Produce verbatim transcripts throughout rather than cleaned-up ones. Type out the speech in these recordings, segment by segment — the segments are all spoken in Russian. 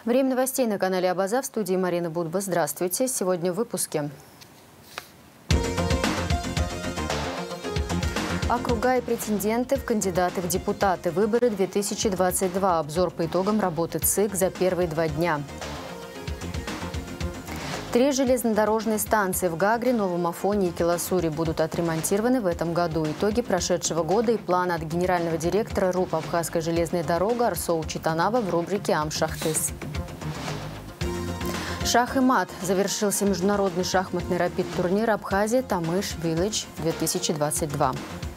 Время новостей на канале Абаза. В студии Марина Будба. Здравствуйте. Сегодня в выпуске. Округа и претенденты в кандидаты в депутаты. Выборы две тысячи двадцать два. Обзор по итогам работы ЦИК за первые два дня. Три железнодорожные станции в Гагре, Новом Афоне и Киласуре будут отремонтированы в этом году. Итоги прошедшего года и план от генерального директора РУП «Абхазская железная дорога» Арсоу Читанава в рубрике «Амшахтыс». Шах и мат. Завершился международный шахматный рапид-турнир «Абхазия Тамыш Виллидж две тысячи двадцать два».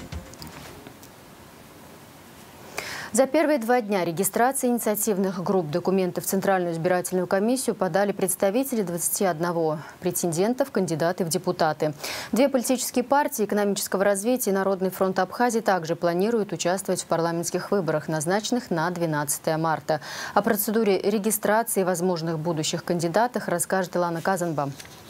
За первые два дня регистрации инициативных групп документов в Центральную избирательную комиссию подали представители двадцати одного претендентов, кандидаты в депутаты. Две политические партии экономического развития и Народный фронт Абхазии также планируют участвовать в парламентских выборах, назначенных на двенадцатое марта. О процедуре регистрации возможных будущих кандидатах расскажет Илана Казанба.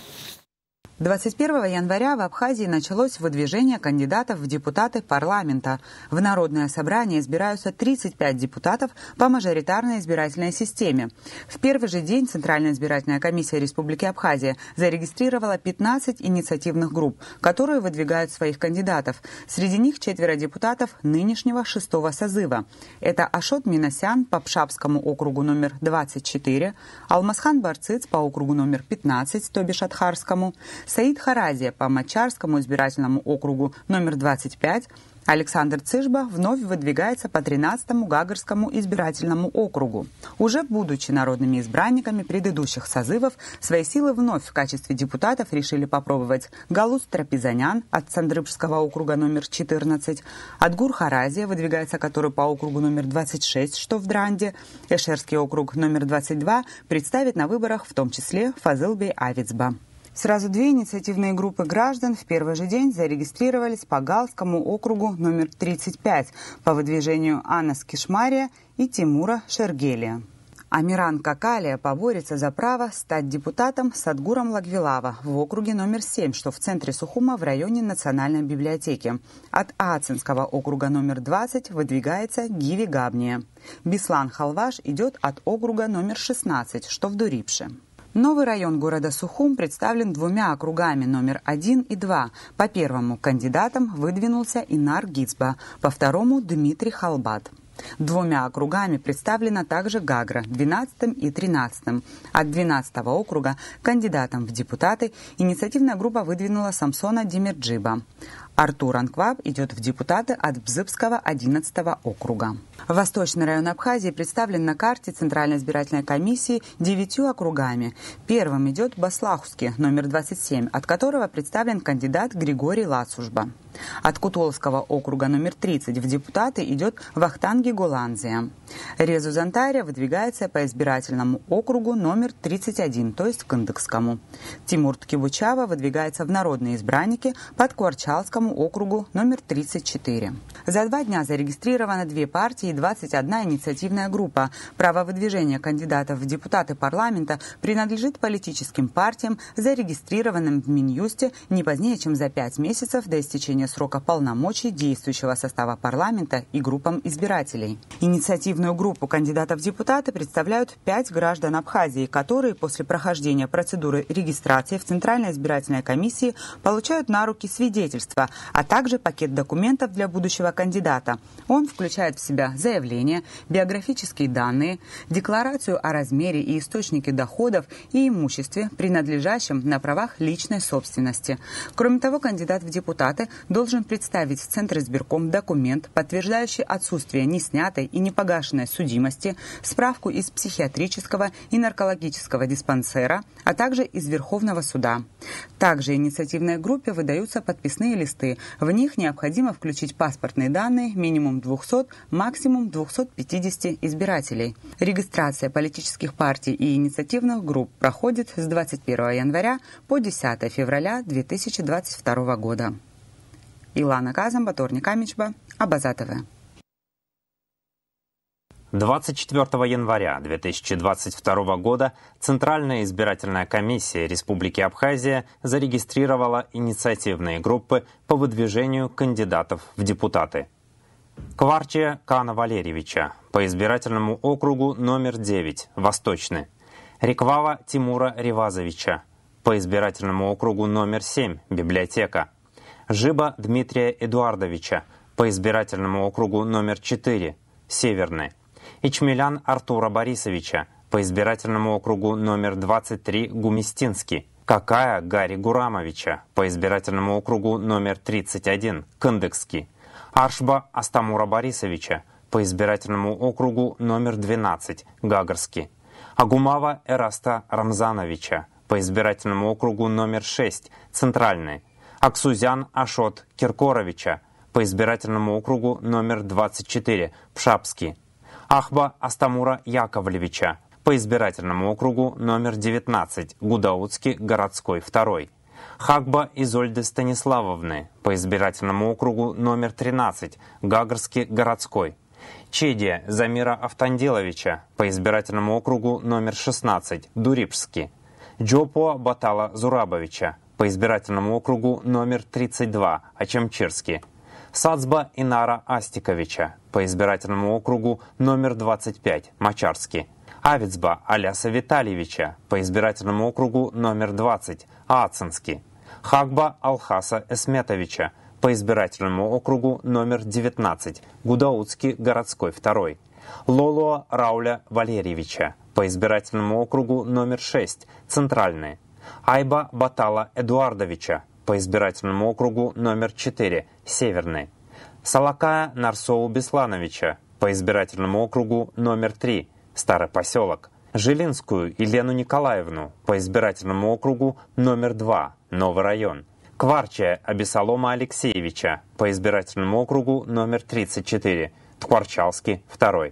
двадцать первого января в Абхазии началось выдвижение кандидатов в депутаты парламента. В Народное собрание избираются тридцать пять депутатов по мажоритарной избирательной системе. В первый же день Центральная избирательная комиссия Республики Абхазия зарегистрировала пятнадцать инициативных групп, которые выдвигают своих кандидатов. Среди них четверо депутатов нынешнего шестого созыва. Это Ашот Минасян по Пшапскому округу номер двадцать четыре, Алмасхан Барциц по округу номер пятнадцать, то бишь Адхарскому, Саид Харазия по Мачарскому избирательному округу номер двадцать пять, Александр Цыжба вновь выдвигается по тринадцатому Гагарскому избирательному округу. Уже будучи народными избранниками предыдущих созывов, свои силы вновь в качестве депутатов решили попробовать Галус Трапезанян от Сандрыбжского округа номер четырнадцать, Адгур Харазия, выдвигается который по округу номер двадцать шесть, что в Дранде, Эшерский округ номер двадцать два представит на выборах в том числе Фазылбей Авицба. Сразу две инициативные группы граждан в первый же день зарегистрировались по Галскому округу номер тридцать пять по выдвижению Анас Кишмария и Тимура Шергелия. Амиран Какалия поборется за право стать депутатом Садгуром Лагвилава в округе номер семь, что в центре Сухума в районе Национальной библиотеки. От Аацинского округа номер двадцать выдвигается Гиви Габния. Бислан Халваш идет от округа номер шестнадцать, что в Дурипше. Новый район города Сухум представлен двумя округами номер один и два. По первому кандидатам выдвинулся Инар Гицба, по второму Дмитрий Халбат. Двумя округами представлена также Гагра, двенадцатым и тринадцатым. От двенадцатого округа кандидатом в депутаты инициативная группа выдвинула Самсона Демирджиба. Артур Анкваб идет в депутаты от Бзыбского одиннадцатого округа. Восточный район Абхазии представлен на карте Центральной избирательной комиссии девятью округами. Первым идет Баслахуский, номер двадцать семь, от которого представлен кандидат Григорий Лацужба. От Кутолского округа номер тридцать в депутаты идет Вахтанги Голанзия. Резу Зантария выдвигается по избирательному округу номер тридцать один, то есть Кындыкскому. Тимур Ткибучава выдвигается в народные избранники под Куарчалскому округу номер тридцать четыре. За два дня зарегистрировано две партии и двадцать одна инициативная группа. Право выдвижения кандидатов в депутаты парламента принадлежит политическим партиям, зарегистрированным в Минюсте не позднее, чем за пять месяцев до истечения срока полномочий действующего состава парламента и группам избирателей. Инициативную группу кандидатов в депутаты представляют пять граждан Абхазии, которые после прохождения процедуры регистрации в Центральной избирательной комиссии получают на руки свидетельства, а также пакет документов для будущего кандидата. Он включает в себя заявление, биографические данные, декларацию о размере и источнике доходов и имуществе, принадлежащем на правах личной собственности. Кроме того, кандидат в депутаты должен представить в Центр избирком документ, подтверждающий отсутствие неснятой и непогашенной судимости, справку из психиатрического и наркологического диспансера, а также из Верховного суда. Также инициативной группе выдаются подписные листы. В них необходимо включить паспортные данные минимум двухсот, максимум двухсот пятидесяти избирателей. Регистрация политических партий и инициативных групп проходит с двадцать первого января по десятое февраля две тысячи двадцать второго года. Илана Казанба, Торник Амичба, Абаза ТВ. двадцать четвёртого января две тысячи двадцать второго года Центральная избирательная комиссия Республики Абхазия зарегистрировала инициативные группы по выдвижению кандидатов в депутаты. Кварчия Кана Валерьевича по избирательному округу номер девять, Восточный. Риквава Тимура Ревазовича по избирательному округу номер семь, Библиотека. Жиба Дмитрия Эдуардовича по избирательному округу номер четыре, Северный. Ичмелян Артура Борисовича по избирательному округу номер двадцать три, Гумистинский. Какая Гарри Гурамовича по избирательному округу номер тридцать один, Кындыкский. Аршба Астамура Борисовича по избирательному округу номер двенадцать, Гагарский. Агумава Эраста Рамзановича по избирательному округу номер шесть, Центральный. Аксузян Ашот Киркоровича по избирательному округу номер двадцать четыре, Пшапский. Ахба Астамура Яковлевича по избирательному округу номер девятнадцать, Гудаутский городской второй. Хагба Изольды Станиславовны по избирательному округу номер тринадцать, Гагарский городской. Чедия Замира Автандиловича по избирательному округу номер шестнадцать, Дурипский. Джопуа Батала Зурабовича по избирательному округу номер тридцать два, Ачамчирский. Сацба Инара Астиковича по избирательному округу номер двадцать пять, Мачарский. Авицба Аляса Витальевича по избирательному округу номер двадцать, Ацинский. Хагба Алхаса Эсметовича по избирательному округу номер девятнадцать, Гудаутский городской второй. Лолуа Рауля Валерьевича по избирательному округу номер шесть, Центральный. Айба Батала Эдуардовича по избирательному округу номер четыре, Северный. Салакая Нарсоу Беслановича по избирательному округу номер три, Старый поселок. Жилинскую Елену Николаевну по избирательному округу номер два, Новый район. Кварчия Абисалома Алексеевича по избирательному округу номер тридцать четыре, Тхварчалский второй.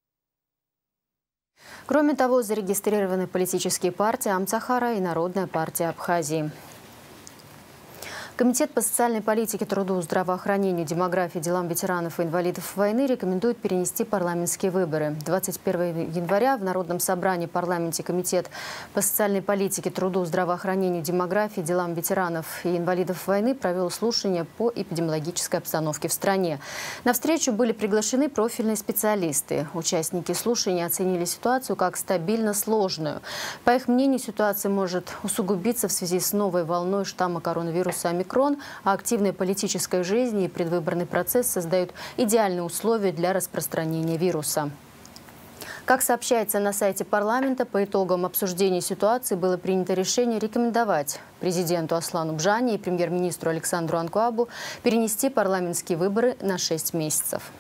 Кроме того, зарегистрированы политические партии Амцахара и Народная партия Абхазии. Комитет по социальной политике, труду, здравоохранению, демографии, делам ветеранов и инвалидов войны рекомендует перенести парламентские выборы. двадцать первого января в Народном собрании парламенте Комитет по социальной политике, труду, здравоохранению, демографии, делам ветеранов и инвалидов войны провел слушания по эпидемиологической обстановке в стране. На встречу были приглашены профильные специалисты. Участники слушания оценили ситуацию как стабильно сложную. По их мнению, ситуация может усугубиться в связи с новой волной штамма коронавируса омикрон, а активная политическая жизнь и предвыборный процесс создают идеальные условия для распространения вируса. Как сообщается на сайте парламента, по итогам обсуждения ситуации было принято решение рекомендовать президенту Аслану Бжане и премьер-министру Александру Анкуабу перенести парламентские выборы на шесть месяцев.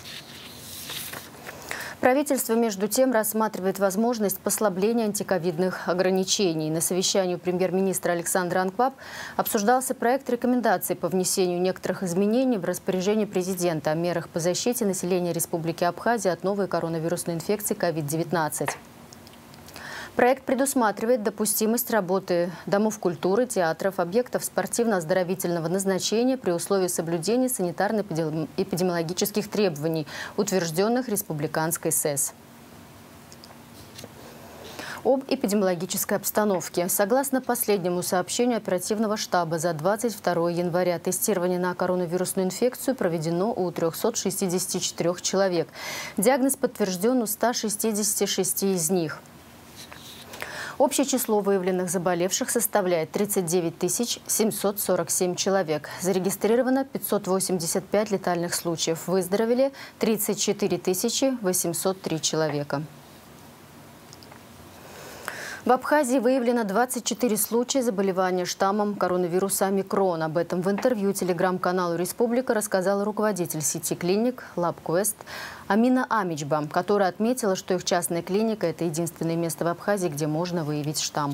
Правительство, между тем, рассматривает возможность послабления антиковидных ограничений. На совещании у премьер-министра Александра Анкуаб обсуждался проект рекомендаций по внесению некоторых изменений в распоряжение президента о мерах по защите населения Республики Абхазия от новой коронавирусной инфекции ковид девятнадцать. Проект предусматривает допустимость работы домов культуры, театров, объектов спортивно-оздоровительного назначения при условии соблюдения санитарно-эпидемиологических требований, утвержденных Республиканской СЭС. Об эпидемиологической обстановке. Согласно последнему сообщению оперативного штаба, за двадцать второго января тестирование на коронавирусную инфекцию проведено у трёхсот шестидесяти четырёх человек. Диагноз подтвержден у ста шестидесяти шести из них. Общее число выявленных заболевших составляет тридцать девять тысяч семьсот сорок семь человек. Зарегистрировано пятьсот восемьдесят пять летальных случаев. Выздоровели тридцать четыре тысячи восемьсот три человека. В Абхазии выявлено двадцать четыре случая заболевания штаммом коронавируса омикрон. Об этом в интервью телеграм-каналу «Республика» рассказал руководитель сети клиник LabQuest Амина Амичба, которая отметила, что их частная клиника – это единственное место в Абхазии, где можно выявить штамм.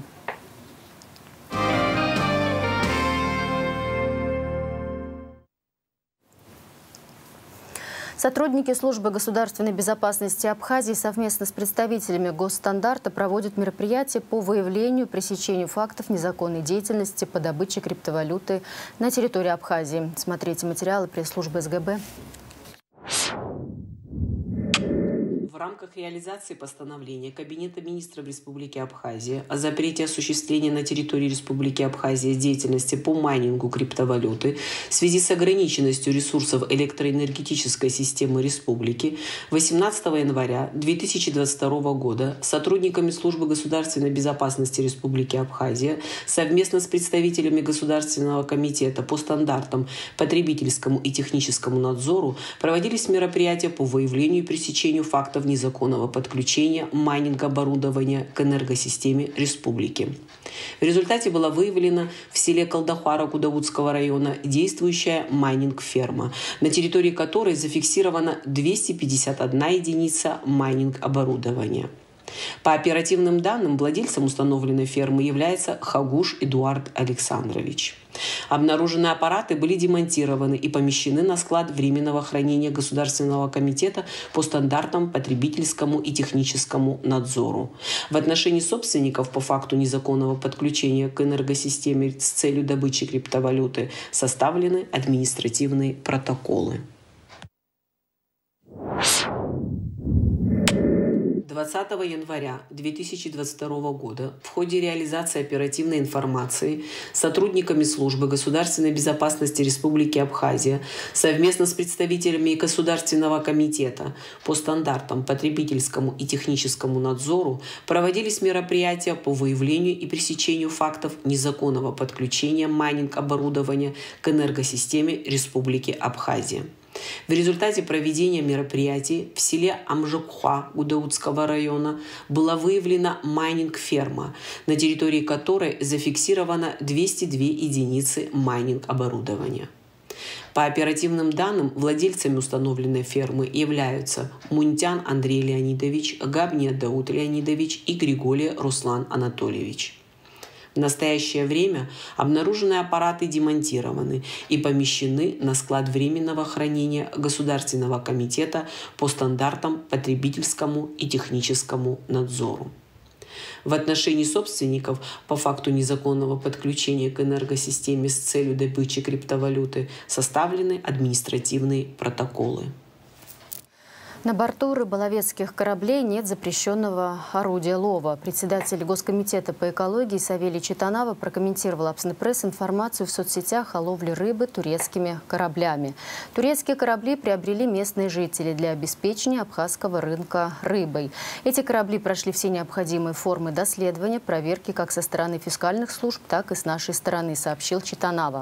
Сотрудники службы государственной безопасности Абхазии совместно с представителями госстандарта проводят мероприятия по выявлению и пресечению фактов незаконной деятельности по добыче криптовалюты на территории Абхазии. Смотрите материалы пресс-службы СГБ. В рамках реализации постановления Кабинета министров Республики Абхазия о запрете осуществления на территории Республики Абхазия деятельности по майнингу криптовалюты в связи с ограниченностью ресурсов электроэнергетической системы республики восемнадцатого января две тысячи двадцать второго года сотрудниками Службы государственной безопасности Республики Абхазия совместно с представителями Государственного комитета по стандартам потребительскому и техническому надзору проводились мероприятия по выявлению и пресечению фактов незаконного подключения майнинг-оборудования к энергосистеме республики. В результате была выявлена в селе Колдахвара Кудаутского района действующая майнинг-ферма, на территории которой зафиксировано двести пятьдесят одна единица майнинг-оборудования. По оперативным данным, владельцем установленной фермы является Хагуш Эдуард Александрович. Обнаруженные аппараты были демонтированы и помещены на склад временного хранения Государственного комитета по стандартам потребительскому и техническому надзору. В отношении собственников по факту незаконного подключения к энергосистеме с целью добычи криптовалюты составлены административные протоколы. двадцатого января две тысячи двадцать второго года в ходе реализации оперативной информации сотрудниками Службы государственной безопасности Республики Абхазия совместно с представителями Государственного комитета по стандартам потребительскому и техническому надзору проводились мероприятия по выявлению и пресечению фактов незаконного подключения майнинг-оборудования к энергосистеме Республики Абхазия. В результате проведения мероприятий в селе Амжокхуа Гудаутского района была выявлена майнинг-ферма, на территории которой зафиксировано двести две единицы майнинг-оборудования. По оперативным данным, владельцами установленной фермы являются Мунтян Андрей Леонидович, Габния Дауд Леонидович и Григорий Руслан Анатольевич. В настоящее время обнаруженные аппараты демонтированы и помещены на склад временного хранения Государственного комитета по стандартам потребительскому и техническому надзору. В отношении собственников по факту незаконного подключения к энергосистеме с целью добычи криптовалюты составлены административные протоколы. На борту рыболовецких кораблей нет запрещенного орудия лова. Председатель Госкомитета по экологии Савелий Читанава прокомментировал Апснепресс информацию в соцсетях о ловле рыбы турецкими кораблями. Турецкие корабли приобрели местные жители для обеспечения абхазского рынка рыбой. Эти корабли прошли все необходимые формы доследования, проверки как со стороны фискальных служб, так и с нашей стороны, сообщил Читанава.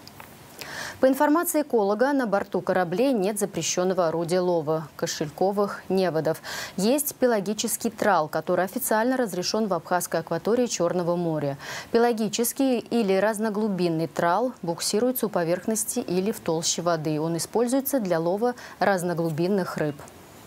По информации эколога, на борту кораблей нет запрещенного орудия лова – кошельковых неводов. Есть пелагический трал, который официально разрешен в абхазской акватории Черного моря. Пелагический или разноглубинный трал буксируется у поверхности или в толще воды. Он используется для лова разноглубинных рыб.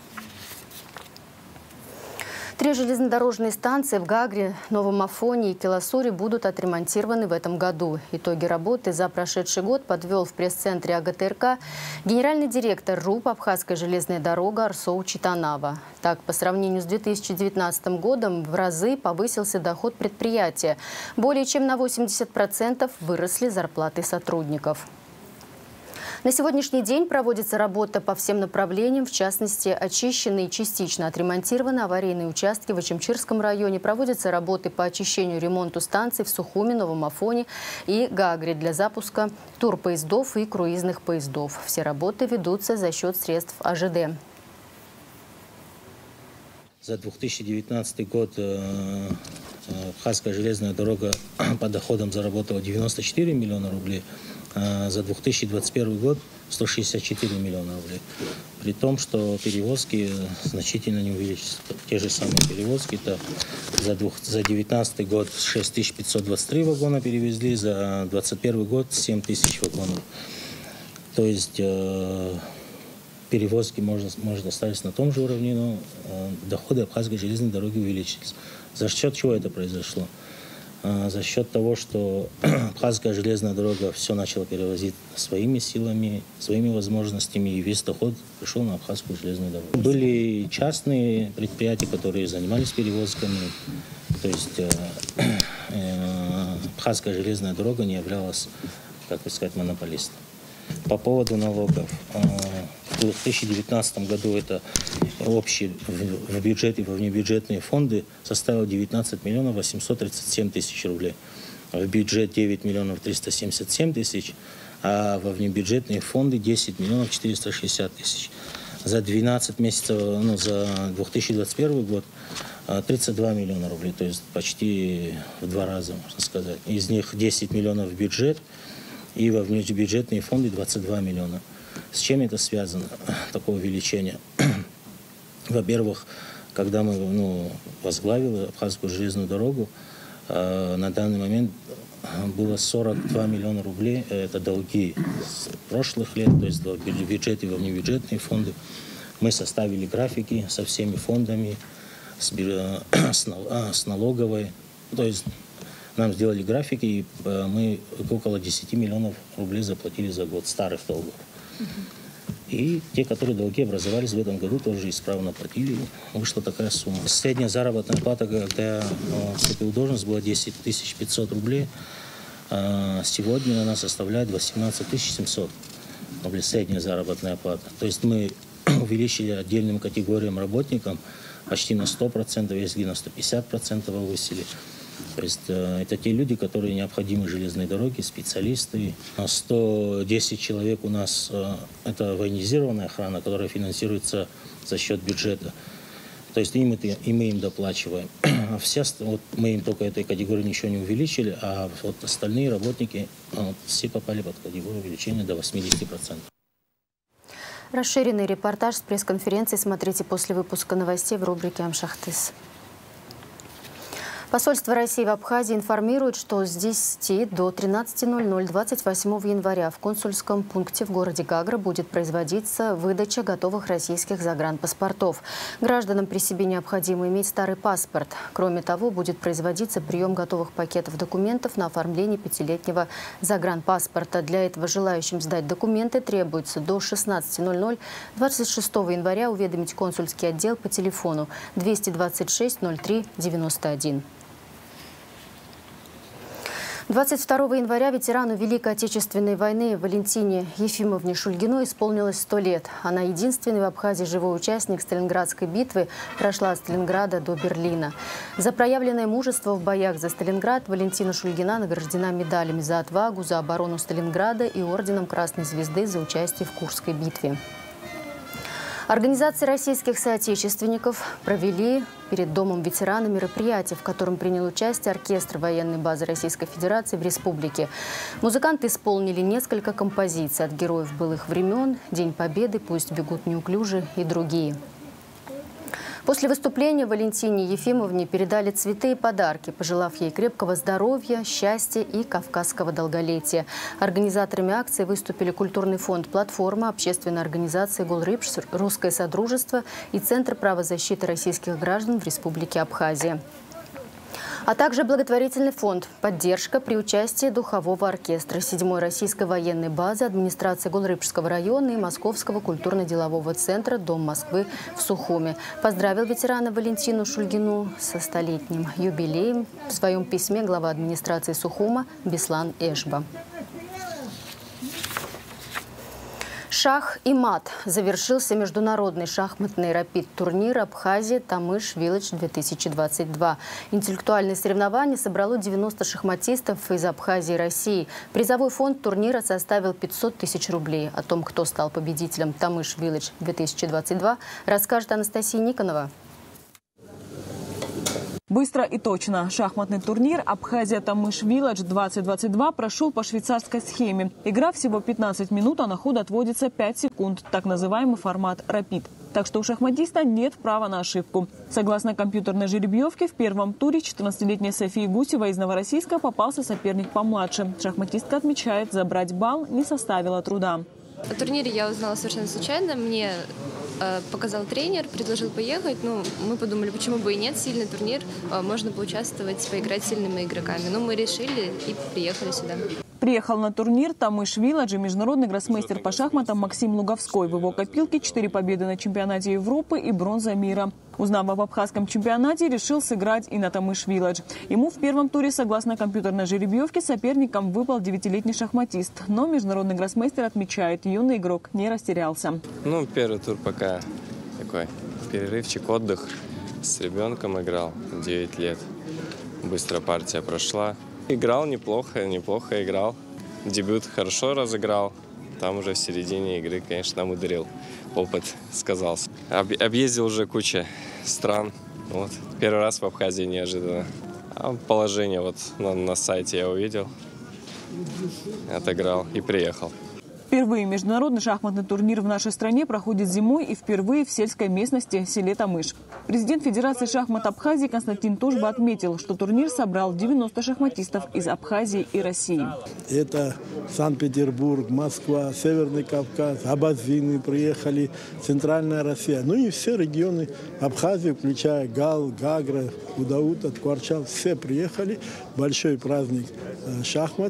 Три железнодорожные станции в Гагре, Новом Афоне и Келасуре будут отремонтированы в этом году. Итоги работы за прошедший год подвел в пресс-центре А Г Т Р К генеральный директор РУП «Абхазская железная дорога» Арсоу Читанава. Так, по сравнению с две тысячи девятнадцатым годом в разы повысился доход предприятия. Более чем на восемьдесят процентов выросли зарплаты сотрудников. На сегодняшний день проводится работа по всем направлениям, в частности, очищены и частично отремонтированы аварийные участки в Очимчирском районе, проводятся работы по очищению и ремонту станций в Сухуми, Новом Афоне и Гагре для запуска турпоездов и круизных поездов. Все работы ведутся за счет средств А Ж Д. За две тысячи девятнадцатый год Абхазская железная дорога по доходам заработала девяносто четыре миллиона рублей. За две тысячи двадцать первый год сто шестьдесят четыре миллиона рублей. При том, что перевозки значительно не увеличились. Те же самые перевозки, это за две тысячи девятнадцатый год шесть тысяч пятьсот двадцать три вагона перевезли, за две тысячи двадцать первый год семь тысяч вагонов. То есть э, перевозки можно, можно оставить на том же уровне, но э, доходы Абхазской железной дороги увеличились. За счет чего это произошло? За счет того, что Абхазская железная дорога все начала перевозить своими силами, своими возможностями, и весь доход пришел на Абхазскую железную дорогу. Были частные предприятия, которые занимались перевозками, то есть э, э, Абхазская железная дорога не являлась, как бы сказать, монополистом. По поводу налогов. В две тысячи девятнадцатом году это общий в бюджет и во внебюджетные фонды составил девятнадцать миллионов восемьсот тридцать семь тысяч рублей. В бюджет девять миллионов триста семьдесят семь тысяч, а во внебюджетные фонды десять миллионов четыреста шестьдесят тысяч. За двенадцать месяцев, ну, за две тысячи двадцать первый год тридцать два миллиона рублей, то есть почти в два раза, можно сказать. Из них десять миллионов в бюджет и во внебюджетные фонды двадцать два миллиона. С чем это связано, такое увеличение? Во-первых, когда мы ну, возглавили Абхазскую железную дорогу, э, на данный момент было сорок два миллиона рублей, это долги с прошлых лет, то есть в бюджет и во внебюджетные фонды. Мы составили графики со всеми фондами, с, с налоговой, то есть нам сделали графики, и мы около десяти миллионов рублей заплатили за год старых долгов. И те, которые долги образовались в этом году, тоже исправно платили. Вышла такая сумма. Средняя заработная плата, когда я вступил в должность, была десять тысяч пятьсот рублей. А сегодня она составляет восемнадцать тысяч семьсот рублей, средняя заработная плата. То есть мы увеличили отдельным категориям работникам почти на сто процентов, если на сто пятьдесят процентов повысили. То есть э, это те люди, которые необходимы железной дороге, специалисты. сто десять человек у нас э, это военизированная охрана, которая финансируется за счет бюджета. То есть им это, и мы им доплачиваем. А все, вот мы им только этой категории ничего не увеличили, а вот остальные работники вот, все попали под категорию увеличения до восьмидесяти процентов. Расширенный репортаж с пресс-конференции смотрите после выпуска новостей в рубрике «Амшахтыс». Посольство России в Абхазии информирует, что с десяти до тринадцати ноль-ноль двадцать восьмого января в консульском пункте в городе Гагра будет производиться выдача готовых российских загранпаспортов. Гражданам при себе необходимо иметь старый паспорт. Кроме того, будет производиться прием готовых пакетов документов на оформление пятилетнего загранпаспорта. Для этого желающим сдать документы требуется до шестнадцати ноль-ноль двадцать шестого января уведомить консульский отдел по телефону двести двадцать шесть ноль три девяносто один. двадцать второго января ветерану Великой Отечественной войны Валентине Ефимовне Шульгиной исполнилось сто лет. Она единственный в Абхазии живой участник Сталинградской битвы, прошла от Сталинграда до Берлина. За проявленное мужество в боях за Сталинград Валентина Шульгина награждена медалями за отвагу, за оборону Сталинграда и орденом Красной Звезды за участие в Курской битве. Организации российских соотечественников провели перед Домом ветерана мероприятие, в котором принял участие оркестр военной базы Российской Федерации в республике. Музыканты исполнили несколько композиций от героев былых времен, «День Победы», «Пусть бегут неуклюже» и другие. После выступления Валентине Ефимовне передали цветы и подарки, пожелав ей крепкого здоровья, счастья и кавказского долголетия. Организаторами акции выступили культурный фонд «Платформа», общественная организация «Голрыбш», Русское Содружество и Центр правозащиты российских граждан в Республике Абхазия. А также благотворительный фонд «Поддержка» при участии духового оркестра седьмой российской военной базы, администрации Голрыбшского района и Московского культурно-делового центра «Дом Москвы» в Сухуме. Поздравил ветерана Валентину Шульгину со столетним юбилеем в своем письме глава администрации Сухума Беслан Эшба. Шах и мат. Завершился международный шахматный рапид-турнир Абхазия Тамыш Village-две тысячи двадцать два. Интеллектуальные соревнования собрало девяносто шахматистов из Абхазии и России. Призовой фонд турнира составил пятьсот тысяч рублей. О том, кто стал победителем Тамыш Village-две тысячи двадцать два, расскажет Анастасия Никонова. Быстро и точно. Шахматный турнир «Абхазия Тамыш Village двадцать двадцать два» прошел по швейцарской схеме. Игра всего пятнадцать минут, а на ход отводится пять секунд. Так называемый формат «Рапид». Так что у шахматиста нет права на ошибку. Согласно компьютерной жеребьевке, в первом туре четырнадцатилетняя София Гусева из Новороссийска попался соперник помладше. Шахматистка отмечает, забрать балл не составило труда. О турнире я узнала совершенно случайно. Мне э, показал тренер, предложил поехать. Ну, мы подумали, почему бы и нет, сильный турнир, э, можно поучаствовать, поиграть с сильными игроками. Ну, мы решили и приехали сюда. Приехал на турнир Тамыш Вилладж и международный гроссмейстер по шахматам Максим Луговской. В его копилке четыре победы на чемпионате Европы и бронза мира. Узнав об абхазском чемпионате, решил сыграть и на Тамыш Вилладж. Ему в первом туре, согласно компьютерной жеребьевке, соперником выпал девятилетний шахматист. Но международный гроссмейстер отмечает, юный игрок не растерялся. Ну, первый тур пока такой перерывчик, отдых. С ребенком играл, девять лет. Быстро партия прошла. Играл неплохо, неплохо играл. Дебют хорошо разыграл. Там уже в середине игры, конечно, намудрил. Опыт сказался. Об, объездил уже куча стран. Вот. Первый раз в Абхазии неожиданно. А положение вот на, на сайте я увидел, отыграл и приехал. Впервые международный шахматный турнир в нашей стране проходит зимой и впервые в сельской местности селе Тамыш. Президент Федерации шахмат Абхазии Константин Тужба отметил, что турнир собрал девяносто шахматистов из Абхазии и России. Это Санкт-Петербург, Москва, Северный Кавказ, Абазины приехали, Центральная Россия. Ну и все регионы Абхазии, включая Гал, Гагра, Удаута, Ткварчал, все приехали. Большой праздник шахмат.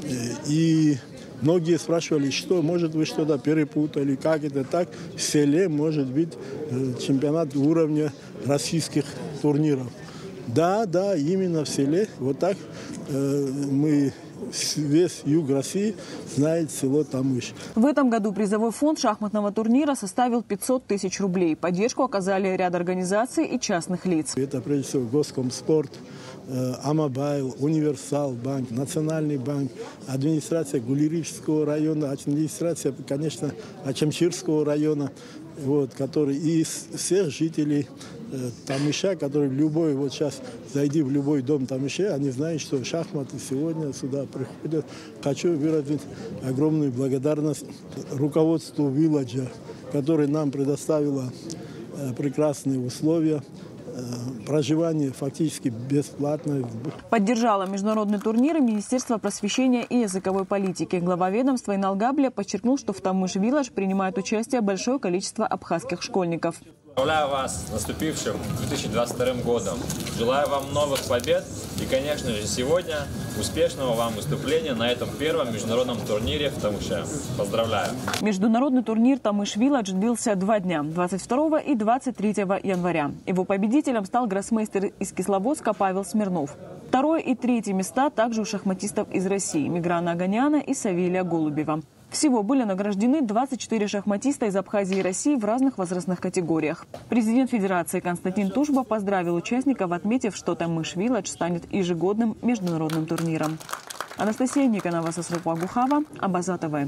И многие спрашивали, что, может, вы что-то перепутали, как это так. В селе может быть чемпионат уровня российских турниров. Да, да, именно в селе. Вот так э, мы, весь юг России знает село Тамыш. В этом году призовой фонд шахматного турнира составил пятьсот тысяч рублей. Поддержку оказали ряд организаций и частных лиц. Это прежде всего Госкомспорт, Амобайл, Универсал банк, Национальный банк, администрация Гулирического района, администрация, конечно, Ачамчирского района, вот, который и всех жителей э, Тамыша, которые в любой, вот сейчас зайди в любой дом Тамыша, они знают, что шахматы сегодня сюда приходят. Хочу выразить огромную благодарность руководству Вилладжа, которое нам предоставило э, прекрасные условия. Проживание фактически бесплатное. Поддержала международный турнир и Министерство просвещения и языковой политики. Глава ведомства Инал Габлия подчеркнул, что в Тамыш Вилладж принимает участие большое количество абхазских школьников. Поздравляю вас с наступившим две тысячи двадцать вторым годом. Желаю вам новых побед и, конечно же, сегодня успешного вам выступления на этом первом международном турнире в Тамыше. Поздравляю! Международный турнир Тамыш Вилладж длился два дня – двадцать второго и двадцать третьего января. Его победителем стал гроссмейстер из Кисловодска Павел Смирнов. Второе и третье места также у шахматистов из России – Миграна Аганяна и Савелия Голубева. Всего были награждены двадцать четыре шахматиста из Абхазии и России в разных возрастных категориях. Президент Федерации Константин Тужба поздравил участников, отметив, что Тамыш Вилладж станет ежегодным международным турниром. Анастасия Никонова, Сосрупа Гухава, Абаза ТВ.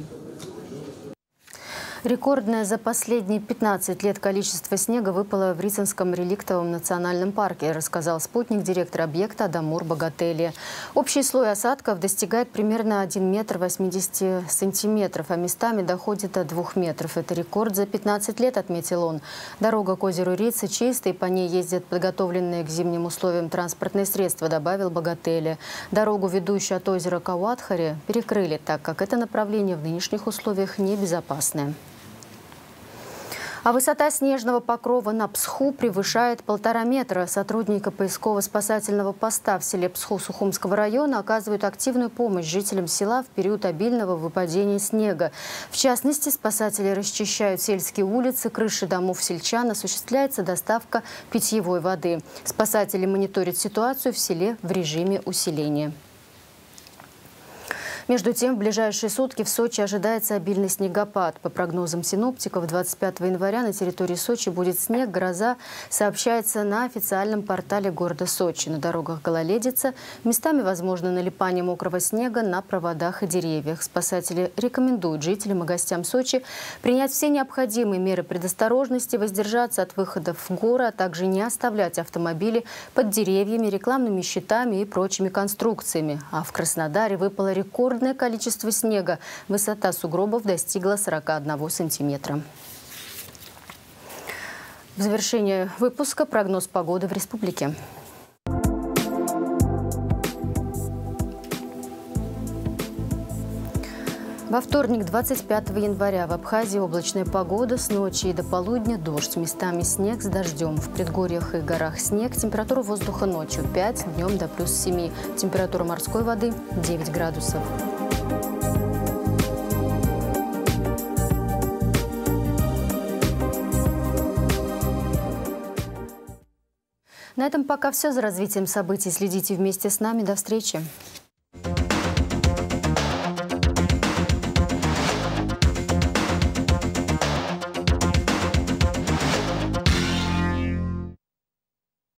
Рекордное за последние пятнадцать лет количество снега выпало в Рицинском реликтовом национальном парке, рассказал спутник директора объекта Адамур Богатели. Общий слой осадков достигает примерно один метр восемьдесят сантиметров, а местами доходит до двух метров. Это рекорд за пятнадцать лет, отметил он. Дорога к озеру Рицы чистая, по ней ездят подготовленные к зимним условиям транспортные средства, добавил Богатели. Дорогу, ведущую от озера Кауатхари, перекрыли, так как это направление в нынешних условиях небезопасное. А высота снежного покрова на Псху превышает полтора метра. Сотрудники поисково-спасательного поста в селе Псху Сухумского района оказывают активную помощь жителям села в период обильного выпадения снега. В частности, спасатели расчищают сельские улицы, крыши домов сельчан, осуществляется доставка питьевой воды. Спасатели мониторят ситуацию в селе в режиме усиления. Между тем, в ближайшие сутки в Сочи ожидается обильный снегопад. По прогнозам синоптиков, двадцать пятого января на территории Сочи будет снег, гроза, сообщается на официальном портале города Сочи. На дорогах гололедица, местами возможно налипание мокрого снега на проводах и деревьях. Спасатели рекомендуют жителям и гостям Сочи принять все необходимые меры предосторожности, воздержаться от выходов в горы, а также не оставлять автомобили под деревьями, рекламными щитами и прочими конструкциями. А в Краснодаре выпало рекорд количество снега. Высота сугробов достигла сорока одного сантиметра. В завершение выпуска прогноз погоды в республике. Во вторник, двадцать пятого января, в Абхазии облачная погода, с ночи и до полудня дождь, местами снег с дождем. В предгорьях и горах снег, температура воздуха ночью пять, днем до плюс семи, температура морской воды девять градусов. На этом пока все. За развитием событий следите вместе с нами. До встречи.